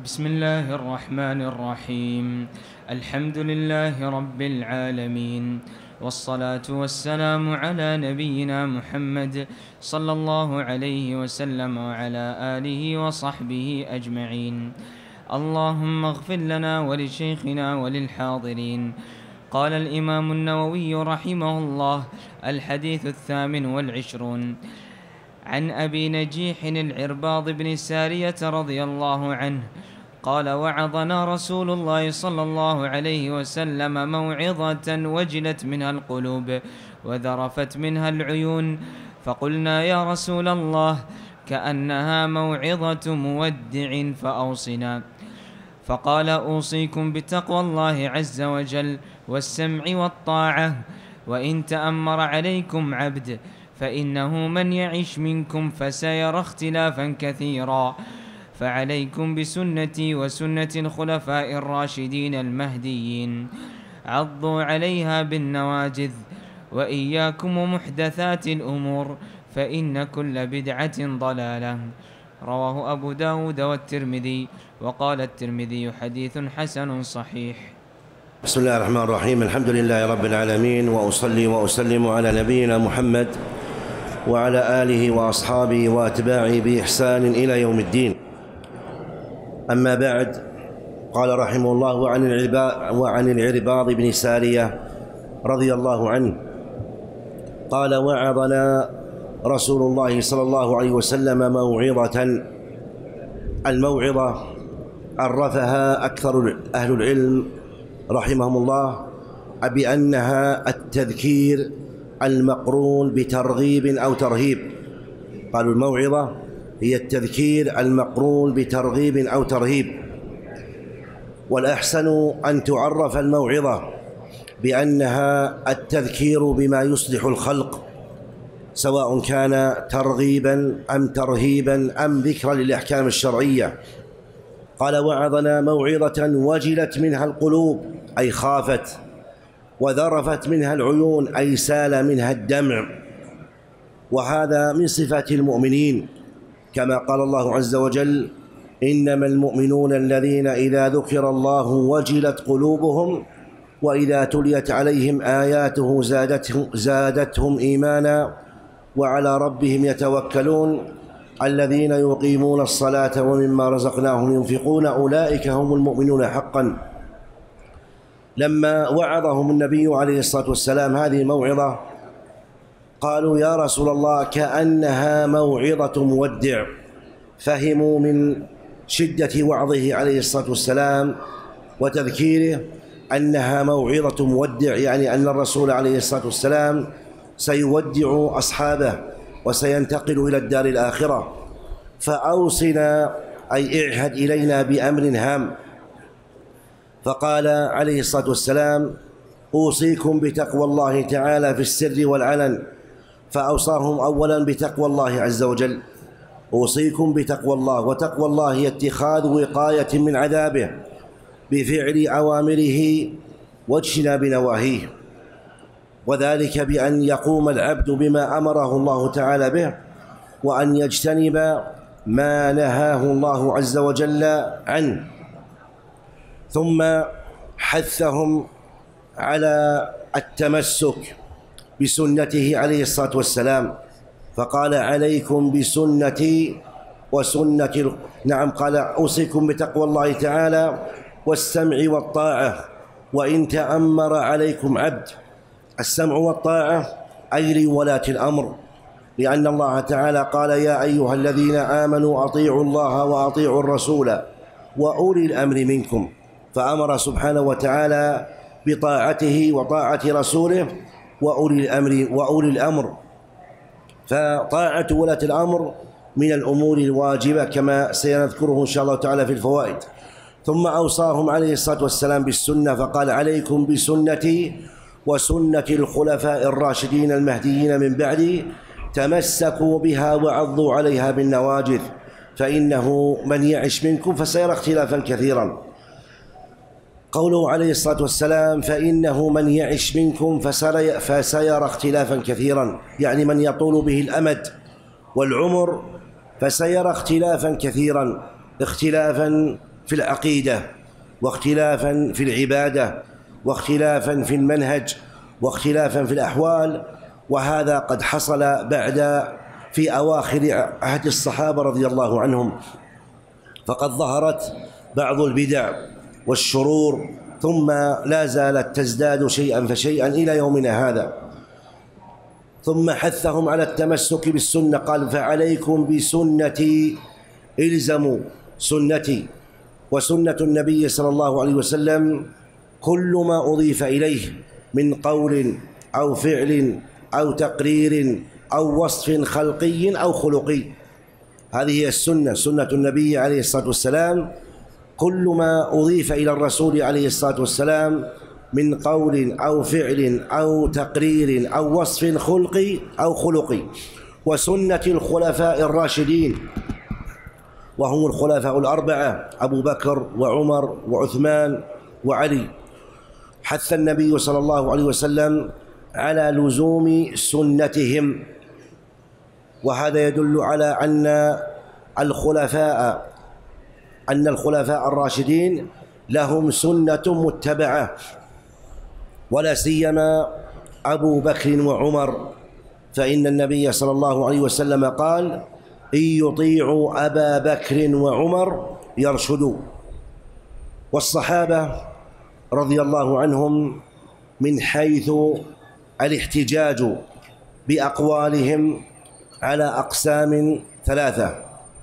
بسم الله الرحمن الرحيم. الحمد لله رب العالمين، والصلاة والسلام على نبينا محمد صلى الله عليه وسلم وعلى آله وصحبه أجمعين. اللهم اغفر لنا ولشيخنا وللحاضرين. قال الإمام النووي رحمه الله: الحديث 28 عن أبي نجيح العرباض بن سارية رضي الله عنه قال: وعظنا رسول الله صلى الله عليه وسلم موعظة وجلت منها القلوب وذرفت منها العيون، فقلنا: يا رسول الله، كأنها موعظة مودع فأوصنا. فقال: أوصيكم بتقوى الله عز وجل والسمع والطاعة، وإن تأمر عليكم عبد فإنه من يعش منكم فسيرى اختلافا كثيرا، فعليكم بسنتي وسنة الخلفاء الراشدين المهديين، عضوا عليها بالنواجذ، وإياكم ومحدثات الأمور، فإن كل بدعة ضلالة. رواه أبو داود والترمذي، وقال الترمذي: حديث حسن صحيح. بسم الله الرحمن الرحيم. الحمد لله رب العالمين، وأصلي وأسلم على نبينا محمد وعلى آله وأصحابه وأتباعه بإحسان إلى يوم الدين. أما بعد، قال رحمه الله: وعن العرباض بن سارية رضي الله عنه قال: وعظنا رسول الله صلى الله عليه وسلم موعظة. الموعظة عرفها أكثر أهل العلم رحمهم الله بأنها التذكير المقرون بترغيب أو ترهيب. قالوا الموعظة هي التذكير المقرون بترغيب أو ترهيب. والأحسن أن تعرف الموعظة بأنها التذكير بما يصلح الخلق، سواء كان ترغيبا أم ترهيبا أم ذكرا للأحكام الشرعية. قال: وعظنا موعظة وجلت منها القلوب، أي خافت، وذرفت منها العيون، أي سال منها الدمع. وهذا من صفات المؤمنين، كما قال الله عز وجل: إنما المؤمنون الذين إذا ذكر الله وجلت قلوبهم وإذا تليت عليهم آياته زادتهم إيمانا وعلى ربهم يتوكلون الذين يقيمون الصلاة ومما رزقناهم ينفقون أولئك هم المؤمنون حقا. لما وعظهم النبي عليه الصلاة والسلام هذه الموعظة قالوا: يا رسول الله، كأنها موعظة مودع. فهموا من شدة وعظه عليه الصلاة والسلام وتذكيره أنها موعظة مودع، يعني أن الرسول عليه الصلاة والسلام سيودع أصحابه وسينتقل إلى الدار الآخرة. فأوصنا، أي اعهد إلينا بأمر هام. فقال عليه الصلاة والسلام: أوصيكم بتقوى الله تعالى في السر والعلن. فأوصاهم أولا بتقوى الله عز وجل. أوصيكم بتقوى الله، وتقوى الله هي اتخاذ وقاية من عذابه بفعل أوامره واجتناب نواهيه، وذلك بأن يقوم العبد بما أمره الله تعالى به، وأن يجتنب ما نهاه الله عز وجل عنه. ثم حثهم على التمسك بسنته عليه الصلاة والسلام، فقال: عليكم بسنتي وسنة قال: أوصيكم بتقوى الله تعالى والسمع والطاعة، وإن تأمر عليكم عبد. السمع والطاعة أي لولاة الأمر، لأن الله تعالى قال: يا أيها الذين آمنوا أطيعوا الله وأطيعوا الرسول وأولي الأمر منكم. فأمر سبحانه وتعالى بطاعته وطاعة رسوله وأولي الأمر. فطاعة ولاة الأمر من الأمور الواجبة كما سيذكره إن شاء الله تعالى في الفوائد. ثم أوصاهم عليه الصلاة والسلام بالسنة، فقال: عليكم بسنتي وسنة الخلفاء الراشدين المهديين من بعدي، تمسكوا بها وعضوا عليها بالنواجذ، فإنه من يعش منكم فسيرى اختلافا كثيرا. قوله عليه الصلاة والسلام: فإنه من يعش منكم فسيرى اختلافا كثيرا، يعني من يطول به الأمد والعمر فسيرى اختلافا كثيرا، اختلافا في العقيدة، واختلافا في العبادة، واختلافا في المنهج، واختلافا في الأحوال. وهذا قد حصل في أواخر عهد الصحابة رضي الله عنهم، فقد ظهرت بعض البدع والشرور ثم لا زالت تزداد شيئا فشيئا إلى يومنا هذا. ثم حثهم على التمسك بالسنة، قال: فعليكم بسنتي، إلزموا سنتي. وسنة النبي صلى الله عليه وسلم كل ما أضيف إليه من قول أو فعل أو تقرير أو وصف خلقي أو خلقي، هذه هي السنة، سنة النبي عليه الصلاة والسلام. كل ما أضيف إلى الرسول عليه الصلاة والسلام من قول أو فعل أو تقرير أو وصف خلقي أو خلقي. وسنة الخلفاء الراشدين، وهم الخلفاء الأربعة أبو بكر وعمر وعثمان وعلي. حث النبي صلى الله عليه وسلم على لزوم سنتهم، وهذا يدل على أن الخلفاء الراشدين لهم سنة متبعة، ولا سيما أبو بكر وعمر، فإن النبي صلى الله عليه وسلم قال: إن يطيعوا أبا بكر وعمر يرشدوا. والصحابة رضي الله عنهم من حيث الاحتجاج بأقوالهم على أقسام ثلاثة.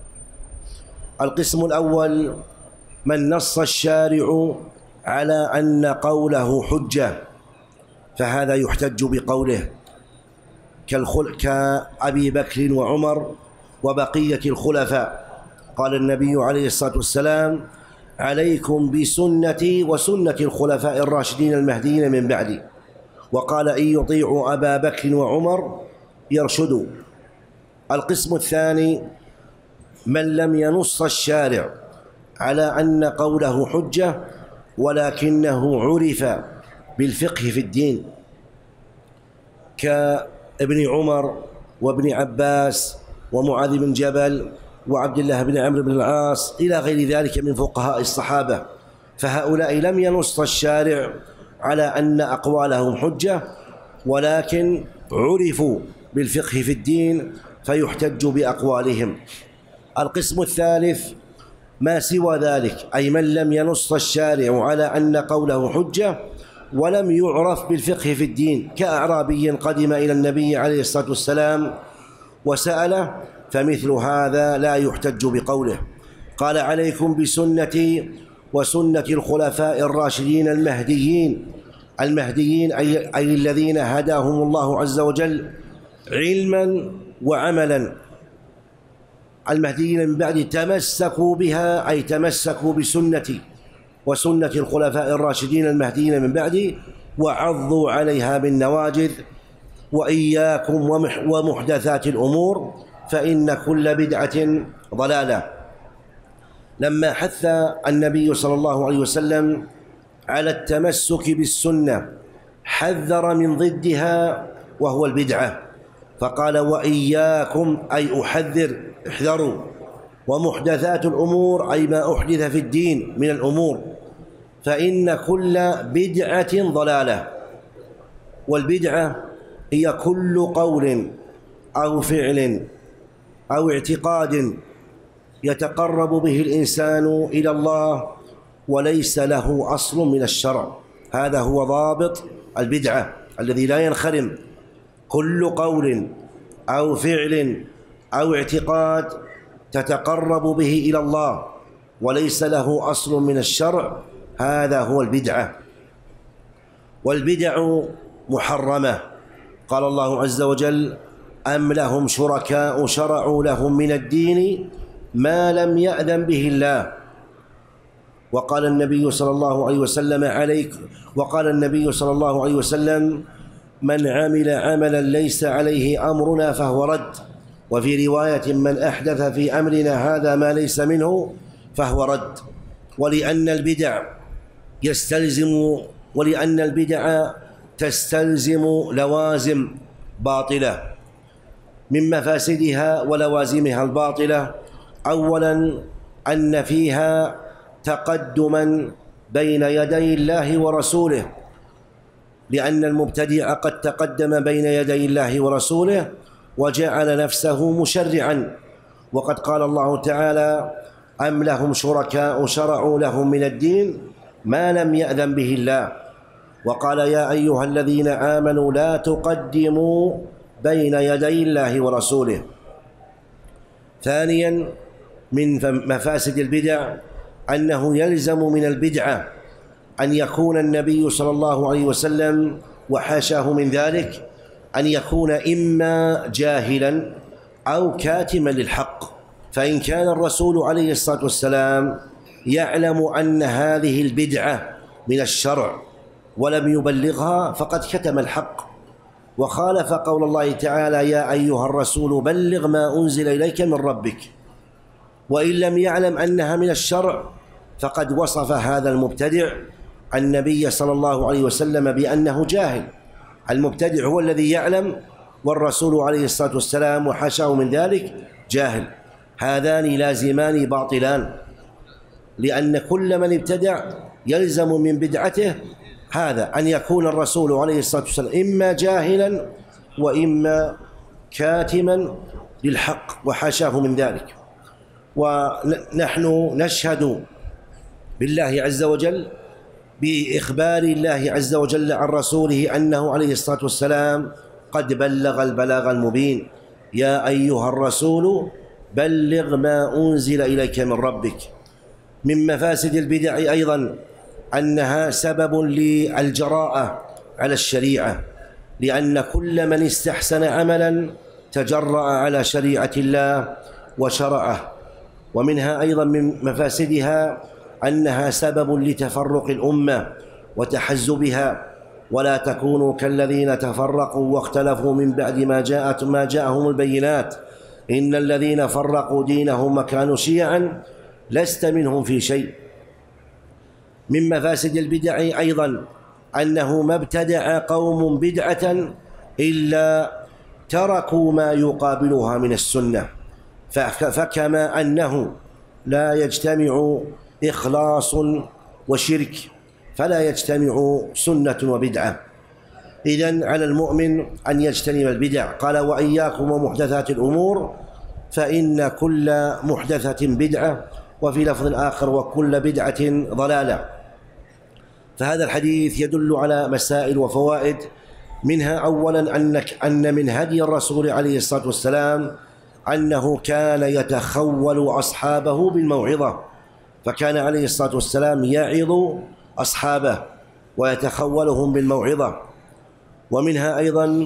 القسم الأول: من نص الشارع على أن قوله حجة، فهذا يحتج بقوله، كأبي بكر وعمر وبقية الخلفاء. قال النبي عليه الصلاة والسلام: عليكم بسنتي وسنة الخلفاء الراشدين المهديين من بعدي. وقال: إن يطيعوا أبا بكر وعمر يرشدوا. القسم الثاني: من لم ينص الشارع على أن قوله حجة ولكنه عرف بالفقه في الدين، كابن عمر وابن عباس ومعاذ بن جبل وعبد الله بن عمرو بن العاص إلى غير ذلك من فقهاء الصحابة. فهؤلاء لم ينص الشارع على أن أقوالهم حجة، ولكن عرفوا بالفقه في الدين فيحتج بأقوالهم. القسم الثالث: ما سوى ذلك، أي من لم ينص الشارع على أن قوله حجة ولم يعرف بالفقه في الدين، كأعرابي قدم إلى النبي عليه الصلاة والسلام وسأله، فمثل هذا لا يحتج بقوله. قال: عليكم بسنتي وسنة الخلفاء الراشدين المهديين أي الذين هداهم الله عز وجل علما وعملا. المهديين من بعد تمسكوا بها، أي تمسكوا بسنتي وسنة الخلفاء الراشدين المهديين من بعدي، وعضوا عليها بالنواجذ. وإياكم ومحدثات الأمور، فإن كل بدعة ضلالة. لما حث النبي صلى الله عليه وسلم على التمسك بالسنة حذر من ضدها وهو البدعة، فقال: وإياكم، أي أحذر، احذروا. ومحدثات الأمور، أي ما أحدث في الدين من الأمور، فإن كل بدعة ضلالة. والبدعة هي كل قول أو فعل أو اعتقاد يتقرب به الإنسان إلى الله وليس له أصل من الشرع. هذا هو ضابط البدعة الذي لا ينخرم. كل قول أو فعل أو اعتقاد تتقرب به إلى الله وليس له أصل من الشرع، هذا هو البدعة. والبدع محرمة. قال الله عز وجل: أم لهم شركاء شرعوا لهم من الدين ما لم يأذن به الله. وقال النبي صلى الله عليه وسلم: من عمل عملا ليس عليه أمرنا فهو رد. وفي رواية: من أحدث في أمرنا هذا ما ليس منه فهو رد. ولأن البدع تستلزم لوازم باطلة. من مفاسدها ولوازمها الباطلة: أولا أن فيها تقدما بين يدي الله ورسوله، لأن المبتدع قد تقدم بين يدي الله ورسوله وجعل نفسه مشرعا، وقد قال الله تعالى: أم لهم شركاء شرعوا لهم من الدين ما لم يأذن به الله، وقال: يا أيها الذين آمنوا لا تقدموا بين يدي الله ورسوله. ثانيا من مفاسد البدع أنه يلزم من البدعة أن يكون النبي صلى الله عليه وسلم وحاشاه من ذلك أن يكون إما جاهلا أو كاتما للحق، فإن كان الرسول عليه الصلاة والسلام يعلم أن هذه البدعة من الشرع ولم يبلغها فقد كتم الحق وخالف قول الله تعالى: يا أيها الرسول بلغ ما أنزل إليك من ربك. وإن لم يعلم أنها من الشرع فقد وصف هذا المبتدع النبي صلى الله عليه وسلم بأنه جاهل. المبتدع هو الذي يعلم، والرسول عليه الصلاة والسلام وحاشاه من ذلك جاهل. هذان لازمان باطلان، لأن كل من ابتدع يلزم من بدعته هذا أن يكون الرسول عليه الصلاة والسلام إما جاهلا وإما كاتما للحق وحاشاه من ذلك. ونحن نشهد بالله عز وجل بإخبار الله عز وجل عن رسوله أنه عليه الصلاة والسلام قد بلغ البلاغ المبين: يا أيها الرسول بلغ ما أنزل إليك من ربك. من مفاسد البدع أيضا أنها سبب للجراءة على الشريعة، لأن كل من استحسن عملا تجرأ على شريعة الله وشرعه. ومنها أيضا من مفاسدها أنها سبب لتفرق الأمة وتحزبها، ولا تكونوا كالذين تفرقوا واختلفوا من بعد ما جاءهم البينات إن الذين فرقوا دينهم وكانوا شيعا لست منهم في شيء. من مفاسد البدع أيضا أنه ما ابتدع قوم بدعة إلا تركوا ما يقابلها من السنة، فكما أنه لا يجتمع إخلاص وشرك فلا يجتمع سنة وبدعة. إذن على المؤمن أن يجتنب البدع. قال: وإياكم ومحدثات الأمور فإن كل محدثة بدعة، وفي لفظ آخر: وكل بدعة ضلالة. فهذا الحديث يدل على مسائل وفوائد، منها أولا أن من هدي الرسول عليه الصلاة والسلام أنه كان يتخول أصحابه بالموعظة، فكان عليه الصلاة والسلام يعظ أصحابه ويتخولهم بالموعظة. ومنها أيضا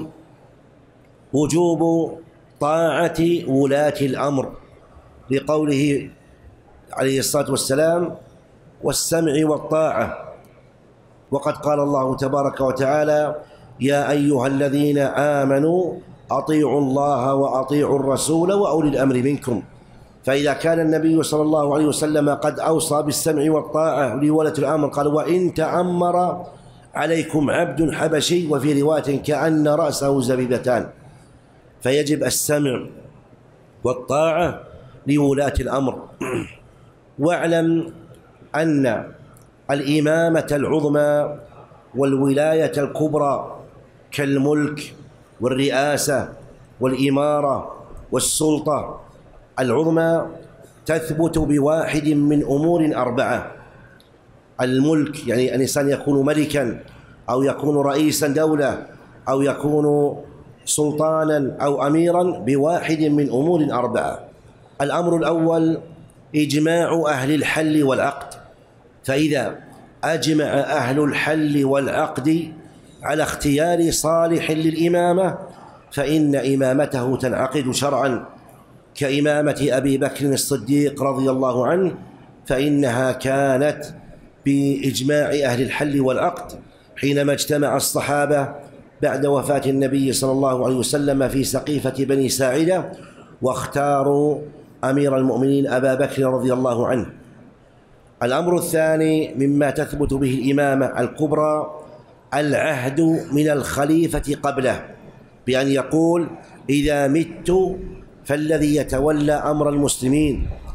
وجوب طاعة ولاة الأمر، لقوله عليه الصلاة والسلام: والسمع والطاعة. وقد قال الله تبارك وتعالى: يا أيها الذين آمنوا أطيعوا الله وأطيعوا الرسول وأولي الأمر منكم. فإذا كان النبي صلى الله عليه وسلم قد أوصى بالسمع والطاعة لولاة الأمر قال: وإن تأمر عليكم عبد حبشي، وفي رواية كأن رأسه زبيبتان. فيجب السمع والطاعة لولاة الأمر. واعلم أن الإمامة العظمى والولاية الكبرى كالملك والرئاسة والإمارة والسلطة العظمى تثبت بواحد من أمور أربعة. الملك يعني الإنسان يكون ملكا أو يكون رئيسا دولة أو يكون سلطانا أو أميرا بواحد من أمور أربعة. الأمر الأول إجماع أهل الحل والعقد، فإذا أجمع أهل الحل والعقد على اختيار صالح للإمامة فإن إمامته تنعقد شرعا، كإمامة أبي بكر الصديق رضي الله عنه، فإنها كانت بإجماع أهل الحل والعقد حينما اجتمع الصحابة بعد وفاة النبي صلى الله عليه وسلم في سقيفة بني ساعدة واختاروا أمير المؤمنين أبا بكر رضي الله عنه. الأمر الثاني مما تثبت به الإمامة الكبرى العهد من الخليفة قبله، بأن يقول: إذا مت فالذي يتولى أمر المسلمين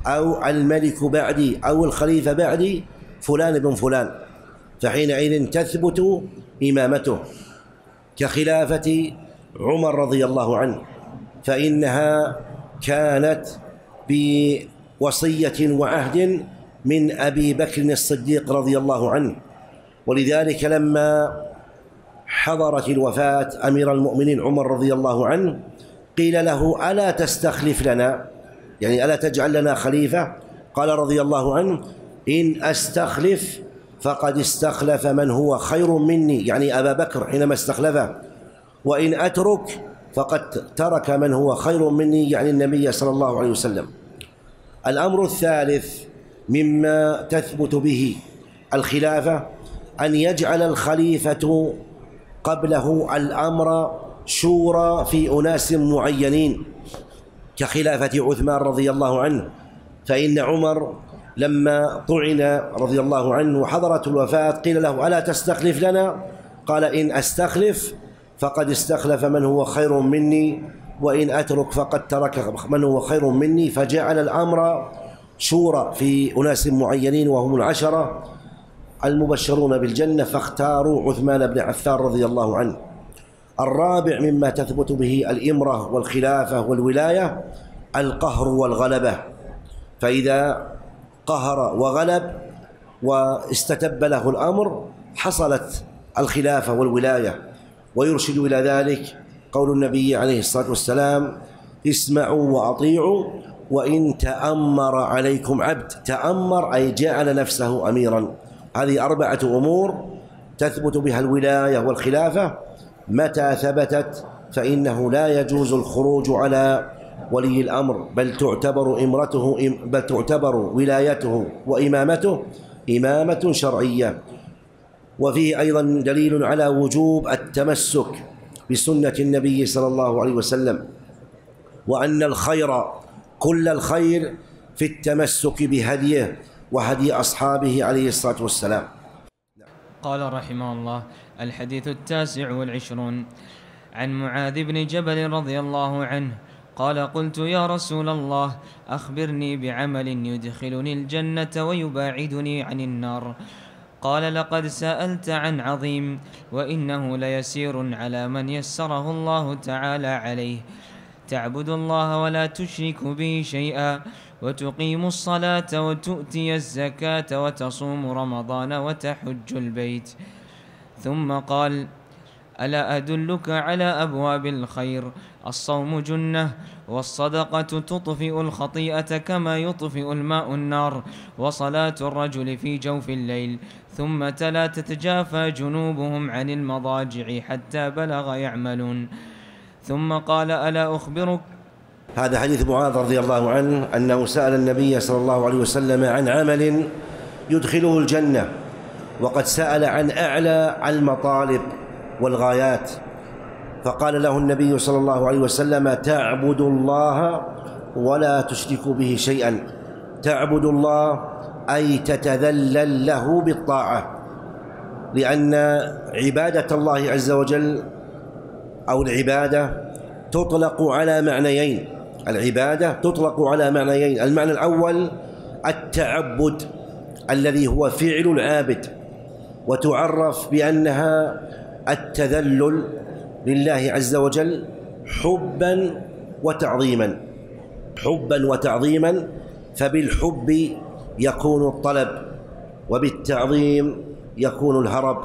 أو الملك بعدي أو الخليفة بعدي فلان بن فلان، فحينئذ تثبت إمامته، كخلافة عمر رضي الله عنه، فإنها كانت بوصية وعهد من أبي بكر الصديق رضي الله عنه. ولذلك لما حضرت الوفاة أمير المؤمنين عمر رضي الله عنه قيل له: ألا تستخلف لنا، يعني ألا تجعل لنا خليفة؟ قال رضي الله عنه: إن أستخلف فقد استخلف من هو خير مني، يعني أبا بكر حينما استخلفه، وإن أترك فقد ترك من هو خير مني، يعني النبي صلى الله عليه وسلم. الأمر الثالث مما تثبت به الخلافة أن يجعل الخليفة قبله الأمر شورى في أناس معينين، كخلافة عثمان رضي الله عنه، فإن عمر لما طعن رضي الله عنه وحضرت الوفاة قيل له: ألا تستخلف لنا؟ قال: إن أستخلف فقد استخلف من هو خير مني، وإن أترك فقد ترك من هو خير مني، فجعل الأمر شورى في أناس معينين وهم العشرة المبشرون بالجنة، فاختاروا عثمان بن عفان رضي الله عنه. الرابع مما تثبت به الإمرة والخلافة والولاية القهر والغلبة، فإذا قهر وغلب واستتب له الأمر حصلت الخلافة والولاية. ويرشد إلى ذلك قول النبي عليه الصلاة والسلام: اسمعوا وأطيعوا وإن تأمر عليكم عبد. تأمر أي جعل نفسه أميرا. هذه 4 أمور تثبت بها الولاية والخلافة، متى ثبتت فإنه لا يجوز الخروج على ولي الأمر، بل تعتبر ولايته وإمامته إمامة شرعية. وفيه أيضا دليل على وجوب التمسك بسنة النبي صلى الله عليه وسلم، وأن الخير كل الخير في التمسك بهديه وهدي أصحابه عليه الصلاة والسلام. قال رحمه الله: الحديث 29 عن معاذ بن جبل رضي الله عنه قال: قلت يا رسول الله أخبرني بعمل يدخلني الجنة ويباعدني عن النار. قال: لقد سألت عن عظيم، وإنه ليسير على من يسره الله تعالى عليه: تعبد الله ولا تشرك به شيئا، وتقيم الصلاة وتؤتي الزكاة وتصوم رمضان وتحج البيت. ثم قال: ألا أدلك على أبواب الخير؟ الصوم جنة، والصدقة تطفئ الخطيئة كما يطفئ الماء النار، وصلاة الرجل في جوف الليل. ثم تلا: تتجافى جنوبهم عن المضاجع حتى بلغ يعملون. ثم قال: ألا أخبرك؟ هذا حديث معاذ رضي الله عنه أنه سأل النبي صلى الله عليه وسلم عن عمل يدخله الجنة، وقد سأل عن أعلى المطالب والغايات، فقال له النبي صلى الله عليه وسلم: تعبد الله ولا تشرك به شيئا. تعبد الله أي تتذلل له بالطاعة، لأن عبادة الله عز وجل أو العبادة تطلق على معنيين. العبادة تطلق على معنيين: المعنى الأول التعبد الذي هو فعل العابد، وتعرف بأنها التذلل لله عز وجل حبا وتعظيما. حبا وتعظيما، فبالحب يكون الطلب، وبالتعظيم يكون الهرب،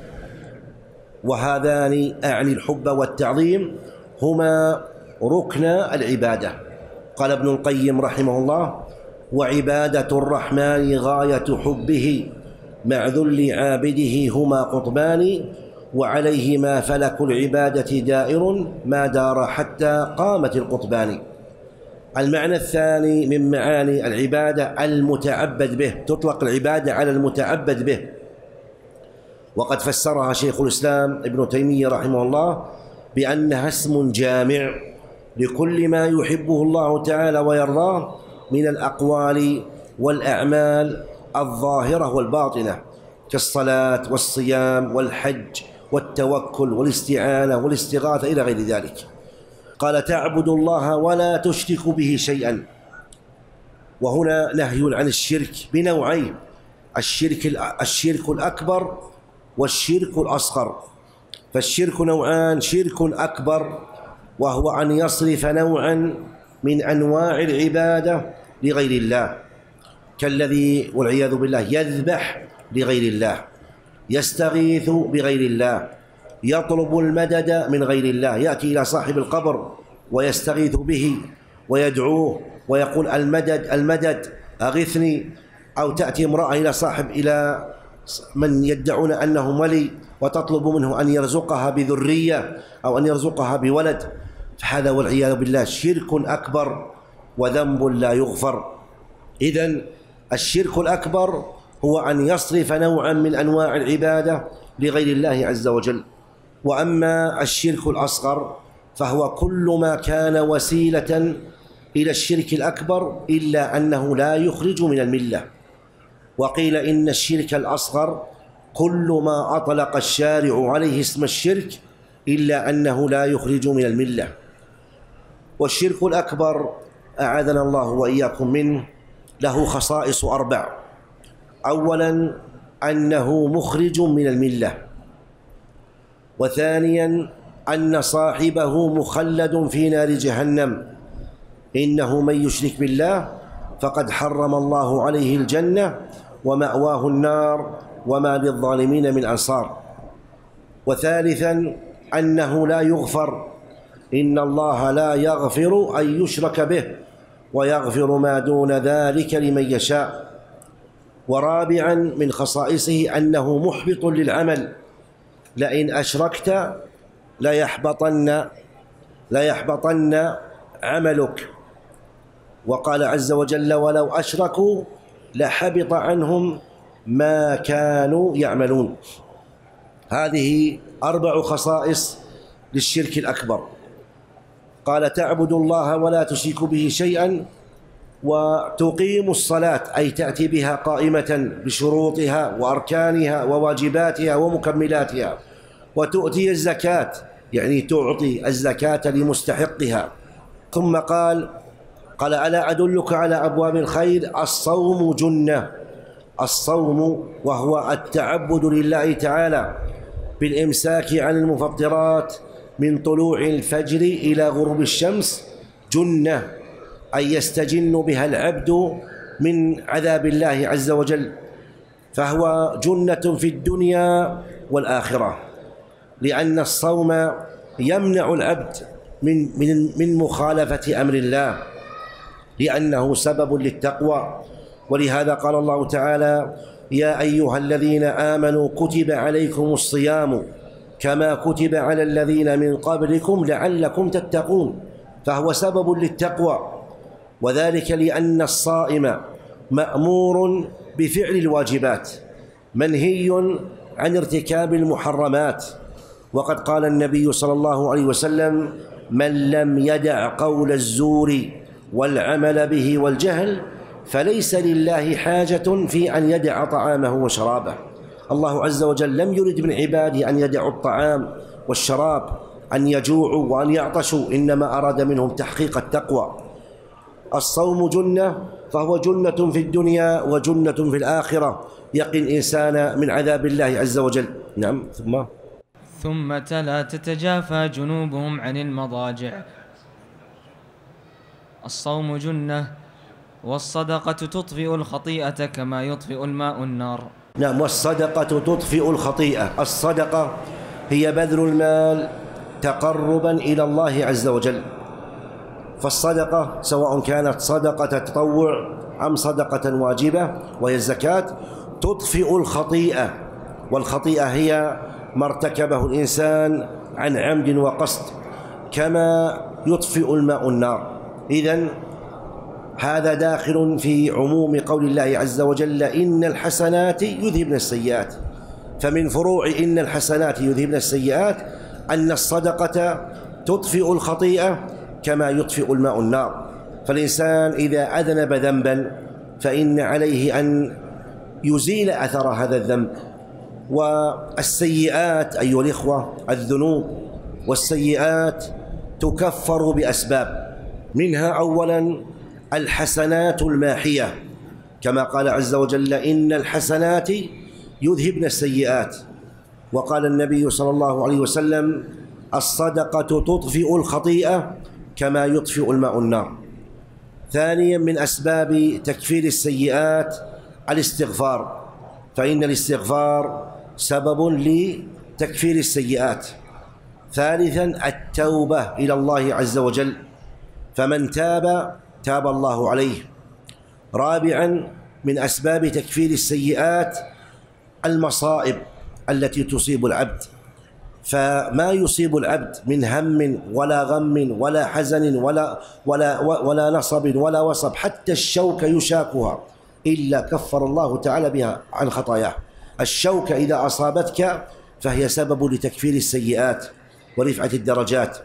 وهذان أعني الحب والتعظيم هما ركن العبادة. قال ابن القيم رحمه الله: وعبادة الرحمن غاية حبه، مع ذل عابده هما قطبان، وعليهما فلك العبادة دائر، ما دار حتى قامت القطبان. المعنى الثاني من معاني العبادة المتعبد به، تطلق العبادة على المتعبد به، وقد فسرها شيخ الإسلام ابن تيمية رحمه الله بأنها اسم جامع لكل ما يحبه الله تعالى ويرضاه من الأقوال والأعمال الظاهرة والباطنة، كالصلاة والصيام والحج والتوكل والاستعانة والاستغاثة إلى غير ذلك. قال: تعبد الله ولا تشرك به شيئا. وهنا نهي عن الشرك بنوعين: الشرك الأكبر والشرك الأصغر. فالشرك نوعان: شرك أكبر وهو أن يصرف نوعا من أنواع العبادة لغير الله، كالذي والعياذ بالله يذبح لغير الله، يستغيث بغير الله، يطلب المدد من غير الله، يأتي إلى صاحب القبر ويستغيث به ويدعوه ويقول المدد المدد أغثني، أو تأتي امرأة إلى من يدعون أنهم ولي وتطلب منه أن يرزقها بذرية أو أن يرزقها بولد، فهذا والعياذ بالله شرك أكبر وذنب لا يغفر. إذن الشرك الأكبر هو أن يصرف نوعا من أنواع العبادة لغير الله عز وجل. وأما الشرك الأصغر فهو كل ما كان وسيلة إلى الشرك الأكبر إلا أنه لا يخرج من الملة. وقيل إن الشرك الأصغر كل ما أطلق الشارع عليه اسم الشرك إلا أنه لا يخرج من الملة. والشرك الأكبر أعاذنا الله وإياكم منه له خصائص 4: أولا أنه مخرج من الملة، وثانيا أن صاحبه مخلد في نار جهنم، إنه من يشرك بالله فقد حرم الله عليه الجنة ومأواه النار وما للظالمين من أنصار. وثالثا أنه لا يغفر، إن الله لا يغفر أن يشرك به ويغفر ما دون ذلك لمن يشاء. ورابعا من خصائصه أنه محبط للعمل، لئن أشركت ليحبطن عملك. وقال عز وجل: ولو أشركوا لحبط عنهم ما كانوا يعملون. هذه 4 خصائص للشرك الأكبر. قال: تعبد الله ولا تشرك به شيئا، وتقيم الصلاة أي تأتي بها قائمة بشروطها وأركانها وواجباتها ومكملاتها، وتؤتي الزكاة يعني تعطي الزكاة لمستحقها. ثم قال: ألا أدلك على أبواب الخير؟ الصوم جنة. الصوم وهو التعبد لله تعالى بالإمساك عن المفطرات من طلوع الفجر إلى غروب الشمس جنة، أي يستجن بها العبد من عذاب الله عز وجل، فهو جنة في الدنيا والآخرة، لأن الصوم يمنع العبد من مخالفة أمر الله، لأنه سبب للتقوى. ولهذا قال الله تعالى: يا أيها الذين آمنوا كتب عليكم الصيام كما كتب على الذين من قبلكم لعلكم تتقون، فهو سبب للتقوى. وذلك لأن الصائم مأمور بفعل الواجبات، منهي عن ارتكاب المحرمات. وقد قال النبي صلى الله عليه وسلم: من لم يدع قول الزور والعمل به والجهل فليس لله حاجة في أن يدع طعامه وشرابه. الله عز وجل لم يرد من عباده أن يدعوا الطعام والشراب، أن يجوعوا وأن يعطشوا، إنما أراد منهم تحقيق التقوى. الصوم جنة، فهو جنة في الدنيا وجنة في الآخرة، يقي الإنسان من عذاب الله عز وجل. نعم. ثم تلا: تتجافى جنوبهم عن المضاجع. الصوم جنة، والصدقة تطفئ الخطيئة كما يطفئ الماء النار. نعم، والصدقة تطفئ الخطيئة. الصدقة هي بذل المال تقربا إلى الله عز وجل، فالصدقة سواء كانت صدقة تطوع أم صدقة واجبة وهي الزكاة تطفئ الخطيئة، والخطيئة هي ما ارتكبه الإنسان عن عمد وقصد، كما يطفئ الماء النار. إذن هذا داخل في عموم قول الله عز وجل: إن الحسنات يذهبن السيئات. فمن فروع إن الحسنات يذهبن السيئات أن الصدقة تطفئ الخطيئة كما يطفئ الماء النار. فالإنسان إذا أذنب ذنبا فإن عليه أن يزيل أثر هذا الذنب. والسيئات أيها الإخوة، الذنوب والسيئات تكفر بأسباب، منها أولا الحسنات الماحية، كما قال عز وجل: إن الحسنات يذهبن السيئات. وقال النبي صلى الله عليه وسلم: الصدقة تطفئ الخطيئة كما يطفئ الماء النار. ثانيا من أسباب تكفير السيئات الاستغفار، فإن الاستغفار سبب لتكفير السيئات. ثالثا التوبة إلى الله عز وجل، فمن تاب تاب الله عليه. رابعا من أسباب تكفير السيئات المصائب التي تصيب العبد، فما يصيب العبد من هم ولا غم ولا حزن ولا نصب ولا وصب، حتى الشوكة يشاكها إلا كفر الله تعالى بها عن خطاياه. الشوكة إذا أصابتك فهي سبب لتكفير السيئات ورفعة الدرجات.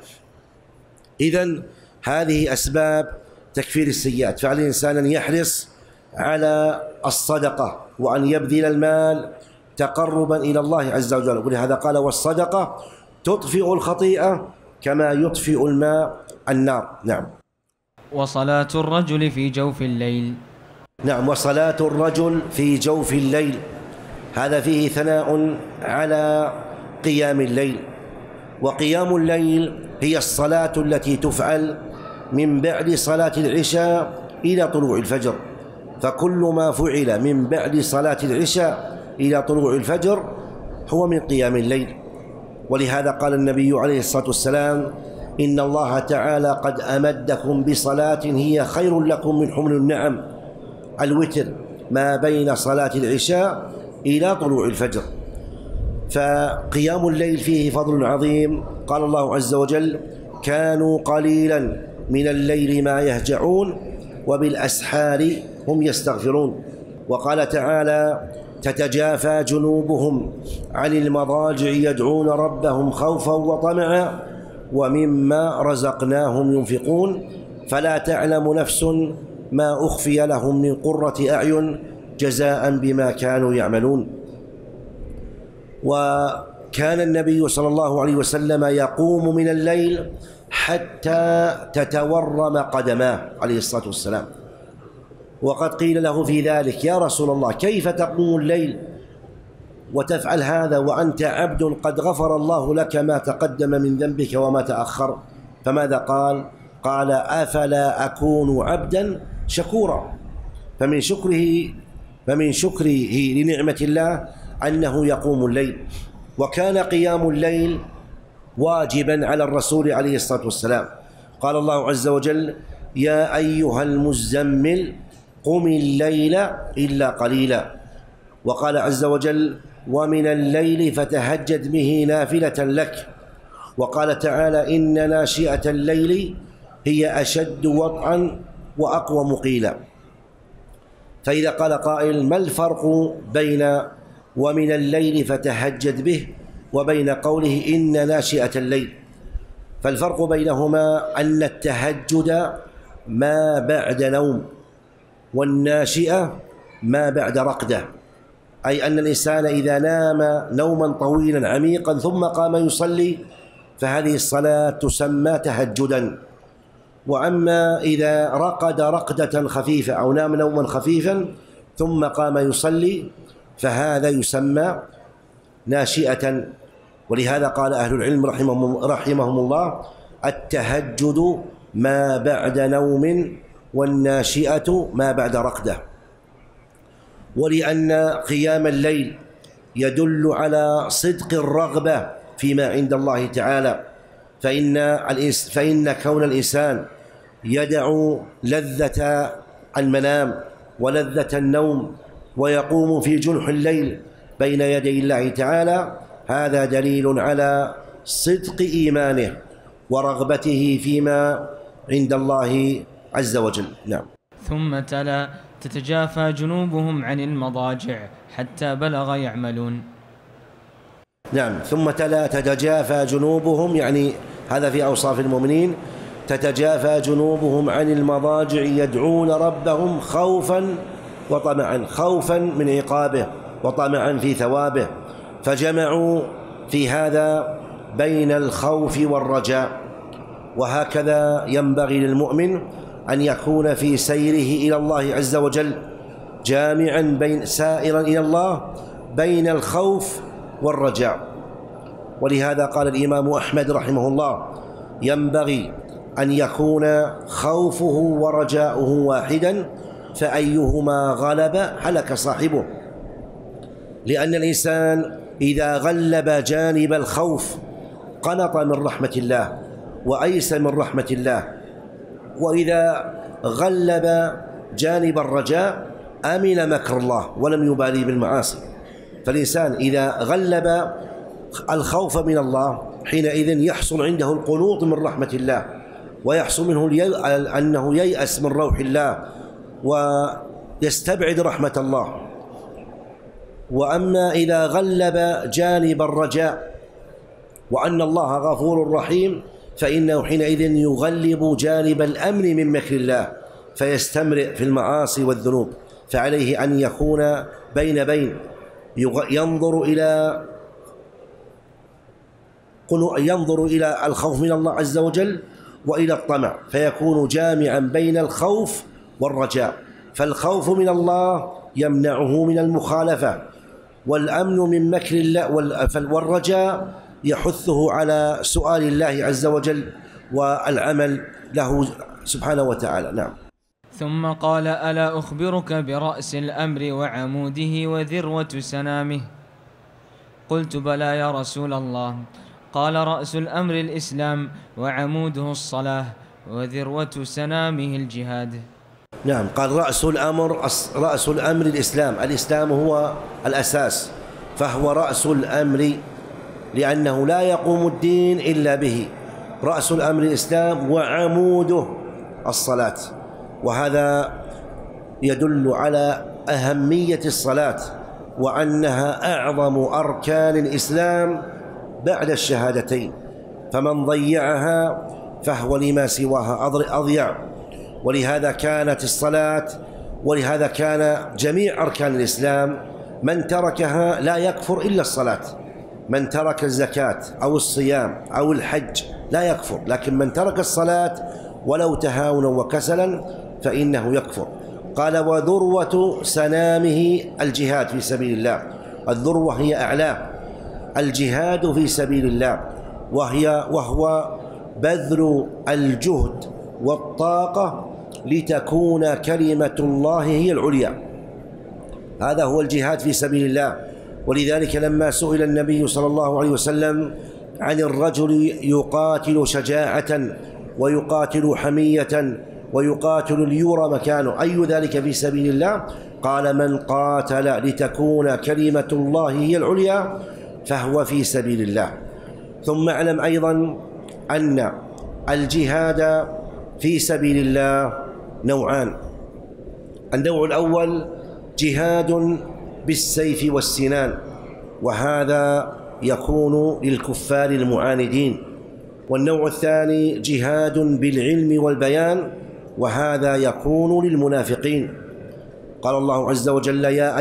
إذن هذه أسباب تكفير السيئات، فعلى الإنسان أن يحرص على الصدقة وأن يبذل المال تقربا إلى الله عز وجل، ولهذا قال: والصدقة تطفئ الخطيئة كما يطفئ الماء النار. نعم. وصلاة الرجل في جوف الليل. نعم، وصلاة الرجل في جوف الليل، هذا فيه ثناء على قيام الليل. وقيام الليل هي الصلاة التي تفعل من بعد صلاة العشاء إلى طلوع الفجر، فكل ما فعل من بعد صلاة العشاء إلى طلوع الفجر هو من قيام الليل. ولهذا قال النبي عليه الصلاة والسلام: إن الله تعالى قد أمدكم بصلاة هي خير لكم من حمر النعم، الوتر ما بين صلاة العشاء إلى طلوع الفجر. فقيام الليل فيه فضل عظيم. قال الله عز وجل: كانوا قليلا من الليل ما يهجعون وبالأسحار هم يستغفرون. وقال تعالى: تتجافى جنوبهم عن المضاجع يدعون ربهم خوفا وطمعا ومما رزقناهم ينفقون فلا تعلم نفس ما أخفي لهم من قرة أعين جزاء بما كانوا يعملون. وكان النبي صلى الله عليه وسلم يقوم من الليل حتى تتورم قدماه عليه الصلاة والسلام. وقد قيل له في ذلك: يا رسول الله، كيف تقوم الليل وتفعل هذا وأنت عبد قد غفر الله لك ما تقدم من ذنبك وما تأخر؟ فماذا قال؟ قال: أفلا أكون عبدا شكورا. فمن شكره لنعمة الله أنه يقوم الليل. وكان قيام الليل واجبا على الرسول عليه الصلاة والسلام. قال الله عز وجل: يا أيها المزمل قم الليل إلا قليلا. وقال عز وجل: ومن الليل فتهجد به نافلة لك. وقال تعالى: إن ناشئة الليل هي أشد وطئا وأقوى مقيلا. فإذا قال قائل: ما الفرق بين ومن الليل فتهجد به وبين قوله إن ناشئة الليل؟ فالفرق بينهما أن التهجد ما بعد نوم، والناشئة ما بعد رقدة، أي أن الإنسان إذا نام نوما طويلا عميقا ثم قام يصلي فهذه الصلاة تسمى تهجدا. وأما إذا رقد رقدة خفيفة أو نام نوما خفيفا ثم قام يصلي فهذا يسمى ناشئة. ولهذا قال أهل العلم رحمهم الله: التهجد ما بعد نوم والناشئة ما بعد رقدة. ولأن قيام الليل يدل على صدق الرغبة فيما عند الله تعالى، فإن كون الإنسان يدع لذة المنام ولذة النوم ويقوم في جنح الليل بين يدي الله تعالى، هذا دليل على صدق إيمانه ورغبته فيما عند الله عز وجل. نعم. ثم تلا: تتجافى جنوبهم عن المضاجع حتى بلغ يعملون. نعم. ثم تلا: تتجافى جنوبهم، يعني هذا في أوصاف المؤمنين: تتجافى جنوبهم عن المضاجع يدعون ربهم خوفا وطمعا، خوفا من عقابه وطمعا في ثوابه، فجمعوا في هذا بين الخوف والرجاء. وهكذا ينبغي للمؤمن أن يكون في سيره إلى الله عز وجل جامعا سائرا إلى الله بين الخوف والرجاء. ولهذا قال الإمام أحمد رحمه الله: ينبغي أن يكون خوفه ورجاؤه واحدا، فأيهما غلب هلك صاحبه. لأن الإنسان إذا غلب جانب الخوف قنط من رحمة الله وأيس من رحمة الله، وإذا غلب جانب الرجاء أمن مكر الله ولم يبالي بالمعاصي. فالإنسان إذا غلب الخوف من الله حينئذ يحصل عنده القنوط من رحمة الله، ويحصل منه أنه ييأس من روح الله ويستبعد رحمة الله. وأما إذا غلب جانب الرجاء وأن الله غفور رحيم فإنه حينئذ يغلب جانب الأمن من مكر الله، فيستمرئ في المعاصي والذنوب. فعليه أن يكون بين ينظر إلى الخوف من الله عز وجل وإلى الطمع، فيكون جامعا بين الخوف والرجاء. فالخوف من الله يمنعه من المخالفة، والأمن من مكر الله، والرجاء يحثه على سؤال الله عز وجل والعمل له سبحانه وتعالى. نعم. ثم قال: ألا أخبرك برأس الأمر وعموده وذروة سنامه؟ قلت: بلى يا رسول الله. قال: رأس الأمر الإسلام، وعموده الصلاة، وذروة سنامه الجهاد. نعم. قال: رأس الأمر الإسلام. الإسلام هو الأساس، فهو رأس الأمر، لأنه لا يقوم الدين إلا به. رأس الأمر الإسلام وعموده الصلاة، وهذا يدل على أهمية الصلاة وأنها أعظم أركان الإسلام بعد الشهادتين، فمن ضيعها فهو لما سواها أضيع. ولهذا كانت الصلاة، ولهذا كان جميع أركان الإسلام من تركها لا يكفر إلا الصلاة. من ترك الزكاة أو الصيام أو الحج لا يكفر، لكن من ترك الصلاة ولو تهاونا وكسلا فإنه يكفر. قال: وذروة سنامه الجهاد في سبيل الله. الذروة هي أعلاه، الجهاد في سبيل الله، وهو بذل الجهد والطاقة لتكون كلمة الله هي العليا. هذا هو الجهاد في سبيل الله. ولذلك لما سئل النبي صلى الله عليه وسلم عن الرجل يقاتل شجاعة ويقاتل حمية ويقاتل ليرى مكانه، أي ذلك في سبيل الله؟ قال: من قاتل لتكون كلمة الله هي العليا فهو في سبيل الله. ثم اعلم أيضا أن الجهاد في سبيل الله نوعان. النوع الأول جهاد بالسيف والسنان، وهذا يكون للكفار المعاندين. والنوع الثاني جهاد بالعلم والبيان، وهذا يكون للمنافقين. قال الله عز وجل: يا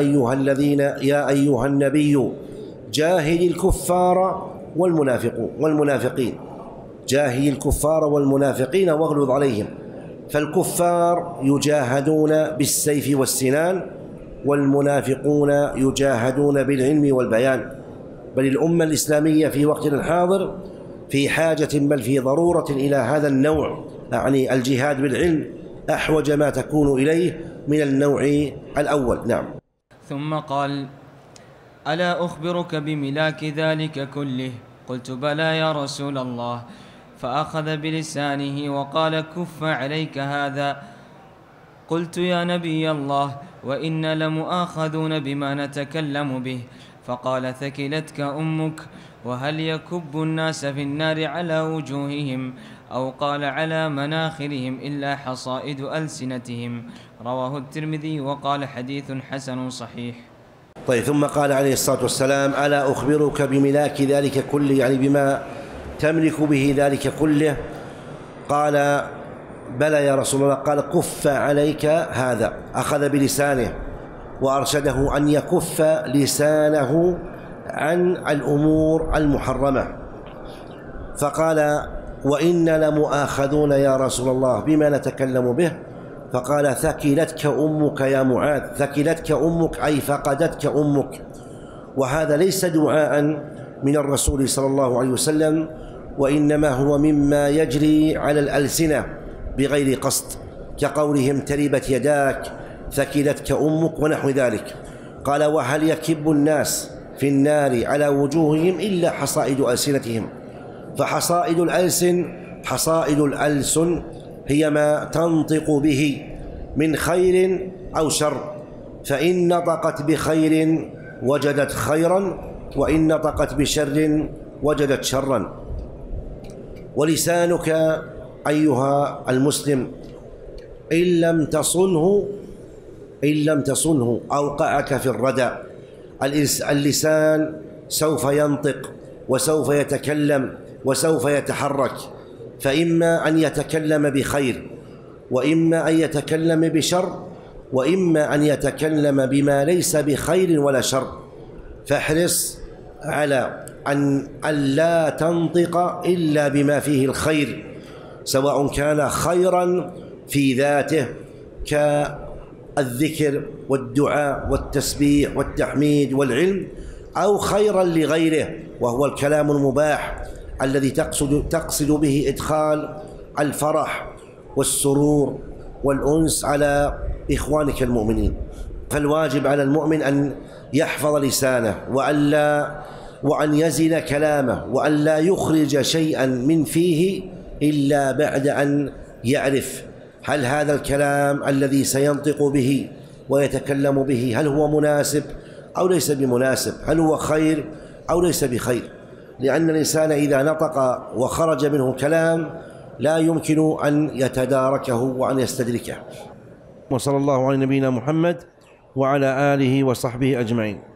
أيها النبي جاهد الكفار والمنافقين. جاهد الكفار والمنافقين واغلظ عليهم. فالكفار يجاهدون بالسيف والسنان، والمنافقون يجاهدون بالعلم والبيان. بل الأمة الإسلامية في وقتنا الحاضر في حاجة بل في ضرورة إلى هذا النوع، يعني الجهاد بالعلم، أحوج ما تكون إليه من النوع الأول. نعم. ثم قال: ألا أخبرك بملاك ذلك كله؟ قلت: بلى يا رسول الله. فأخذ بلسانه وقال: كف عليك هذا. قلت: يا نبي الله، وإنا لمؤاخذون بما نتكلم به. فقال: ثكلتك أمك. وهل يكب الناس في النار على وجوههم، أو قال على مناخرهم، إلا حصائد ألسنتهم؟ رواه الترمذي وقال: حديث حسن صحيح. طيب. ثم قال عليه الصلاة والسلام: ألا أخبرك بملاك ذلك كله، يعني بما تملك به ذلك كله؟ قال: بلى يا رسول الله. قال: كف عليك هذا. أخذ بلسانه وأرشده أن يكف لسانه عن الأمور المحرمة. فقال: وإنا لمؤاخذون يا رسول الله بما نتكلم به. فقال ثكلتك أمك يا معاذ، ثكلتك أمك أي فقدتك أمك. وهذا ليس دعاء من الرسول صلى الله عليه وسلم، وإنما هو مما يجري على الألسنة بغير قصد، كقولهم تربت يداك، ثكلتك أمك ونحو ذلك. قال وهل يكب الناس في النار على وجوههم إلا حصائد ألسنتهم. فحصائد الألسن هي ما تنطق به من خير أو شر، فإن نطقت بخير وجدت خيرا، وإن نطقت بشر وجدت شرا. ولسانك أيها المسلم إن لم تصنه أوقعك في الردى. اللسان سوف ينطق وسوف يتكلم وسوف يتحرك، فإما أن يتكلم بخير، وإما أن يتكلم بشر، وإما أن يتكلم بما ليس بخير ولا شر. فاحرص على أن لا تنطق إلا بما فيه الخير، سواء كان خيرا في ذاته كالذكر والدعاء والتسبيح والتحميد والعلم، أو خيرا لغيره وهو الكلام المباح الذي تقصد به إدخال الفرح والسرور والأنس على إخوانك المؤمنين. فالواجب على المؤمن أن يحفظ لسانه، وأن يزن كلامه، وأن لا يخرج شيئا من فيه إلا بعد أن يعرف هل هذا الكلام الذي سينطق به ويتكلم به هل هو مناسب أو ليس بمناسب، هل هو خير أو ليس بخير. لأن الإنسان إذا نطق وخرج منه كلام لا يمكن أن يتداركه وأن يستدركه. وصلى الله على نبينا محمد وعلى آله وصحبه أجمعين.